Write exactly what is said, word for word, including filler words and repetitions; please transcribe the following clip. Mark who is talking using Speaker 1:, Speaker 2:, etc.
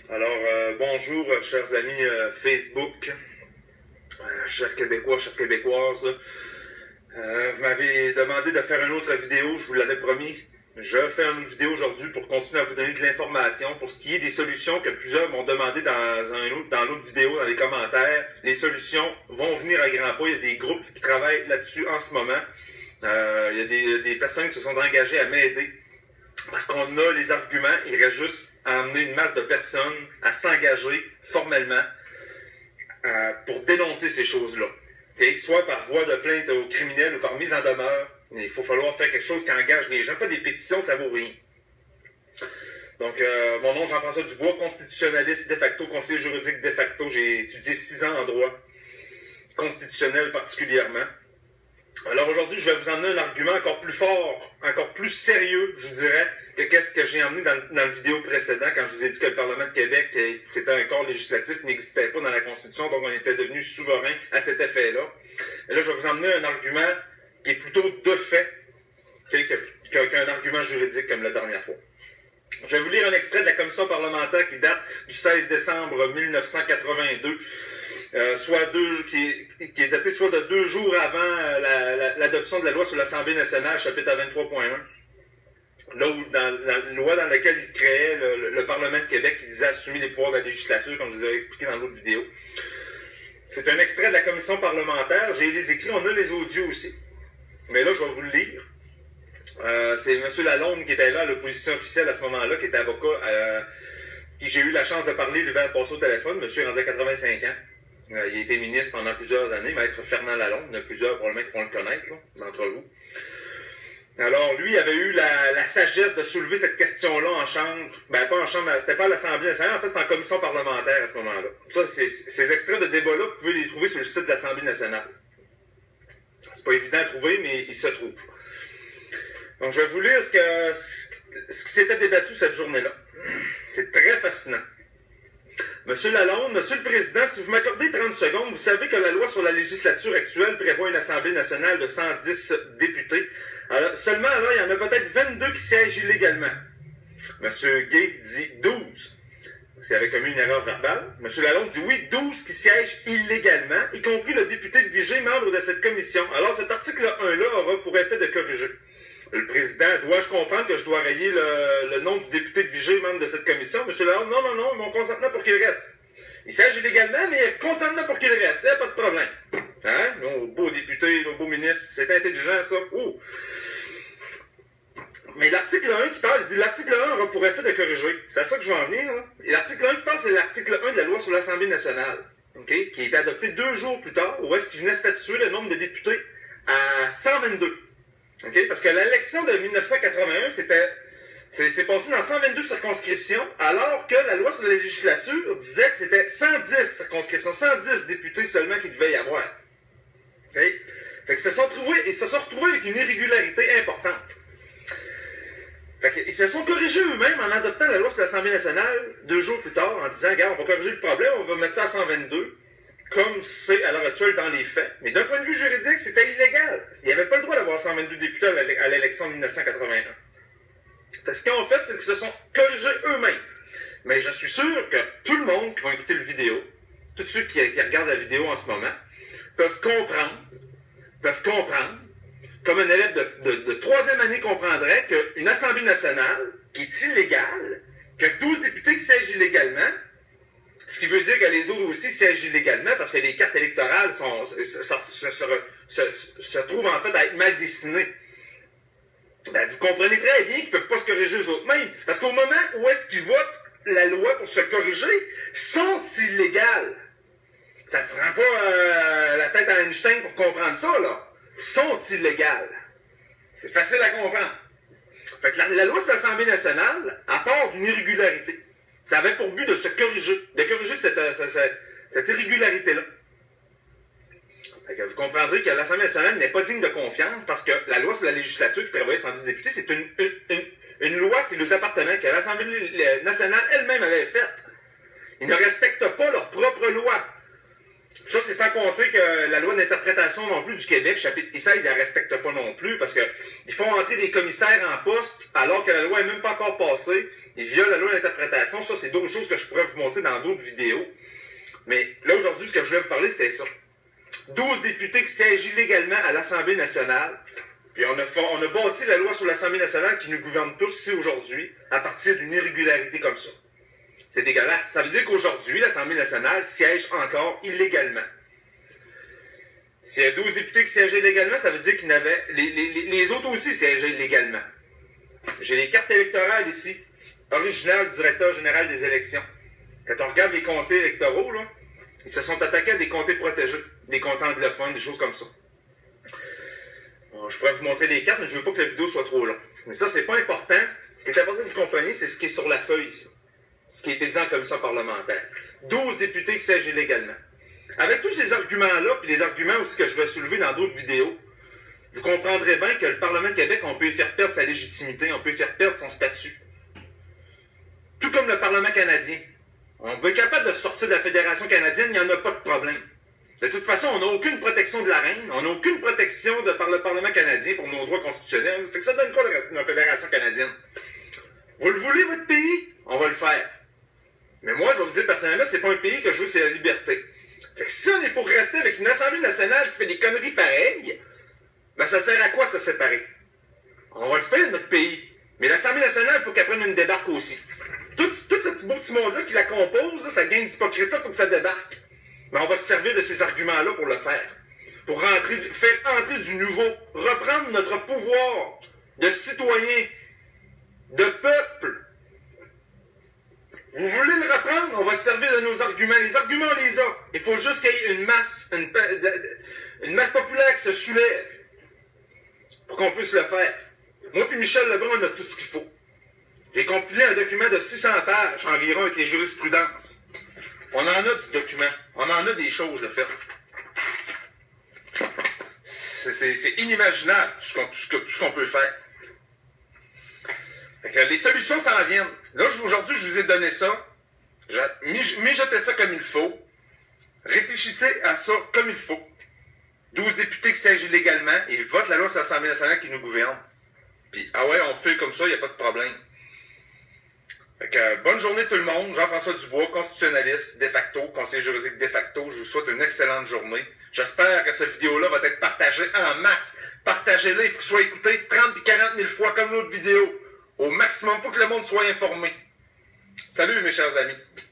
Speaker 1: Alors, euh, bonjour, euh, chers amis euh, Facebook, euh, chers Québécois, chères Québécoises. Euh, vous m'avez demandé de faire une autre vidéo, je vous l'avais promis. Je fais une autre vidéo aujourd'hui pour continuer à vous donner de l'information. Pour ce qui est des solutions que plusieurs m'ont demandé dans, un autre, dans l'autre vidéo, dans les commentaires, les solutions vont venir à grands pas. Il y a des groupes qui travaillent là-dessus en ce moment. Euh, il y a des, des personnes qui se sont engagées à m'aider. Parce qu'on a les arguments, il reste juste à amener une masse de personnes à s'engager formellement euh, pour dénoncer ces choses-là. Okay? Soit par voie de plainte aux criminels ou par mise en demeure. Il faut falloir faire quelque chose qui engage les gens. Pas des pétitions, ça vaut rien. Donc, euh, mon nom Jean-François Dubois, constitutionnaliste de facto, conseiller juridique de facto. J'ai étudié six ans en droit constitutionnel particulièrement. Alors aujourd'hui, je vais vous emmener un argument encore plus fort, encore plus sérieux, je vous dirais, que qu'est-ce que j'ai emmené dans, dans la vidéo précédente, quand je vous ai dit que le Parlement de Québec, c'était un corps législatif qui n'existait pas dans la Constitution, donc on était devenu souverain à cet effet-là. Et là, je vais vous emmener un argument qui est plutôt de fait qu'un qu'un argument juridique comme la dernière fois. Je vais vous lire un extrait de la commission parlementaire qui date du seize décembre mille neuf cent quatre-vingt-deux. Euh, soit deux, qui, est, qui est daté soit de deux jours avant euh, l'adoption la, la, de la loi sur l'Assemblée nationale, chapitre vingt-trois point un. Là où, dans la loi dans laquelle il créait le, le, le Parlement de Québec qui disait assumer les pouvoirs de la législature, comme je vous avais expliqué dans l'autre vidéo. C'est un extrait de la commission parlementaire. J'ai les écrits, on a les audios aussi. Mais là, je vais vous le lire. Euh, c'est M. Lalonde qui était là, l'opposition officielle à ce moment-là, qui était avocat, euh, qui j'ai eu la chance de parler l'hiver passé au téléphone. Monsieur est rendu à quatre-vingt-cinq ans. Euh, il a été ministre pendant plusieurs années, maître Fernand Lalonde. Il y en a plusieurs probablement qui vont le connaître, là, d'entre vous. Alors, lui avait eu la, la sagesse de soulever cette question-là en chambre. Ben, pas en chambre, c'était pas à l'Assemblée nationale, en fait, c'était en commission parlementaire à ce moment-là. Ça, ces extraits de débat-là, vous pouvez les trouver sur le site de l'Assemblée nationale. C'est pas évident à trouver, mais ils se trouvent. Donc, je vais vous lire ce, que, ce qui s'était débattu cette journée-là. C'est très fascinant. Monsieur Lalonde, Monsieur le Président, si vous m'accordez trente secondes, vous savez que la loi sur la législature actuelle prévoit une Assemblée nationale de cent dix députés. Alors, seulement, là, il y en a peut-être vingt-deux qui siègent illégalement. Monsieur Gay dit douze. Parce qu'il avait commis une erreur verbale. Monsieur Lalonde dit oui, douze qui siègent illégalement, y compris le député de Vigée, membre de cette commission. Alors, cet article un-là aura pour effet de corriger. Le président, dois-je comprendre que je dois rayer le, le nom du député de Vigée, membre de cette commission? Monsieur Lalonde, non, non, non, mon consentement pour qu'il reste. Il siège illégalement, mais consentement pour qu'il reste. Il n'y a pas de problème. Hein? Nos beaux députés, nos beaux ministres, c'est intelligent, ça. Oh. Mais l'article un qui parle, il dit l'article un aura pour effet de corriger. C'est à ça que je vais en venir. L'article un qui parle, c'est l'article un de la loi sur l'Assemblée nationale, okay? Qui a été adopté deux jours plus tard, où est-ce qu'il venait statuer le nombre de députés à cent vingt-deux. Okay? Parce que l'élection de mille neuf cent quatre-vingt-un, c'était, c'est passé dans cent vingt-deux circonscriptions, alors que la loi sur la législature disait que c'était cent dix circonscriptions, cent dix députés seulement qu'il devait y avoir. Okay? Fait que se sont trouvés, ils se sont retrouvés avec une irrégularité importante. Fait qu'ils se sont corrigés eux-mêmes en adoptant la loi sur l'Assemblée nationale deux jours plus tard, en disant, regarde, on va corriger le problème, on va mettre ça à cent vingt-deux, comme c'est à l'heure actuelle dans les faits. Mais d'un point de vue juridique, c'était illégal. Il n'y avait pas le droit d'avoir cent vingt-deux députés à l'élection de mille neuf cent quatre-vingt-un. Fait que ce qu'ils ont fait, c'est qu'ils se sont corrigés eux-mêmes. Mais je suis sûr que tout le monde qui va écouter la vidéo, tous ceux qui, qui regardent la vidéo en ce moment, peuvent comprendre, peuvent comprendre, comme un élève de, de, de troisième année comprendrait qu'une Assemblée nationale qui est illégale, que douze députés qui siègent illégalement, ce qui veut dire que les autres aussi siègent illégalement parce que les cartes électorales sont, se, se, se, se, se trouvent en fait à être mal dessinées. Ben, vous comprenez très bien qu'ils ne peuvent pas se corriger eux-mêmes. Parce qu'au moment où est-ce qu'ils votent la loi pour se corriger, sont illégales. Ça ne prend pas euh, la tête à Einstein pour comprendre ça, là. Sont illégales. C'est facile à comprendre. Fait que la, la loi sur l'Assemblée nationale, à part d'une irrégularité, ça avait pour but de se corriger, de corriger cette, cette, cette, cette irrégularité-là. Fait que vous comprendrez que l'Assemblée nationale n'est pas digne de confiance parce que la loi sur la législature qui prévoyait cent dix députés, c'est une, une, une, une loi qui nous appartenait, que l'Assemblée nationale elle-même avait faite. Ils ne respectent pas leur propre loi. Ça, c'est sans compter que la loi d'interprétation non plus du Québec, chapitre I seize, ils ne la respectent pas non plus, parce qu'ils font entrer des commissaires en poste, alors que la loi n'est même pas encore passée. Ils violent la loi d'interprétation. Ça, c'est d'autres choses que je pourrais vous montrer dans d'autres vidéos. Mais là, aujourd'hui, ce que je voulais vous parler, c'était ça. douze députés qui siègent illégalement à l'Assemblée nationale. Puis on a, on a bâti la loi sur l'Assemblée nationale qui nous gouverne tous ici aujourd'hui, à partir d'une irrégularité comme ça. C'est dégueulasse. Ça veut dire qu'aujourd'hui, l'Assemblée nationale siège encore illégalement. S'il y a douze députés qui siègeaient illégalement, ça veut dire qu'ils n'avaient... Les, les, les autres aussi siégeaient illégalement. J'ai les cartes électorales ici, originales du directeur général des élections. Quand on regarde les comtés électoraux, là, ils se sont attaqués à des comtés protégés, des comtés anglophones, des choses comme ça. Bon, je pourrais vous montrer les cartes, mais je ne veux pas que la vidéo soit trop longue. Mais ça, c'est pas important. Ce qui est important que vous compreniez, c'est ce qui est sur la feuille ici. Ce qui a été dit en commission parlementaire. douze députés qui siègent illégalement. Avec tous ces arguments-là, puis les arguments aussi que je vais soulever dans d'autres vidéos, vous comprendrez bien que le Parlement de Québec, on peut y faire perdre sa légitimité, on peut y faire perdre son statut. Tout comme le Parlement canadien. On peut être capable de sortir de la Fédération canadienne, il n'y en a pas de problème. De toute façon, on n'a aucune protection de la reine, on n'a aucune protection de, par le Parlement canadien pour nos droits constitutionnels. Fait que ça donne quoi de rester dans la Fédération canadienne? Vous le voulez, votre pays? On va le faire. Mais moi, je vais vous dire personnellement, c'est pas un pays que je veux, c'est la liberté. Fait que si on est pour rester avec une Assemblée nationale qui fait des conneries pareilles, ben ça sert à quoi de se séparer? On va le faire, notre pays. Mais l'Assemblée nationale, il faut qu'elle prenne une débarque aussi. Tout, tout ce petit beau petit monde-là qui la compose, là, ça gagne d'hypocrite-là, il faut que ça débarque. Mais on va se servir de ces arguments-là pour le faire. Pour rentrer du, faire entrer du nouveau, reprendre notre pouvoir de citoyen, de peuple. Vous voulez le reprendre? On va se servir de nos arguments. Les arguments, on les a. Il faut juste qu'il y ait une masse, une, une masse populaire qui se soulève pour qu'on puisse le faire. Moi et Michel Lebrun, on a tout ce qu'il faut. J'ai compilé un document de six cents pages environ avec les jurisprudences. On en a du document. On en a des choses de faire. C'est inimaginable tout ce qu'on qu qu'on peut faire. Fait que les solutions s'en viennent. Là, aujourd'hui, je vous ai donné ça. Mijotez ça comme il faut. Réfléchissez à ça comme il faut. douze députés qui siègent illégalement et votent la loi sur l'Assemblée nationale qui nous gouverne. Puis, ah ouais, on fait comme ça, il n'y a pas de problème. Fait que, euh, bonne journée tout le monde. Jean-François Dubois, constitutionnaliste de facto, conseiller juridique de facto. Je vous souhaite une excellente journée. J'espère que cette vidéo-là va être partagée en masse. Partagez-la, il faut que ce soit écouté trente et quarante mille fois comme l'autre vidéo. Au maximum, il faut que le monde soit informé. Salut mes chers amis.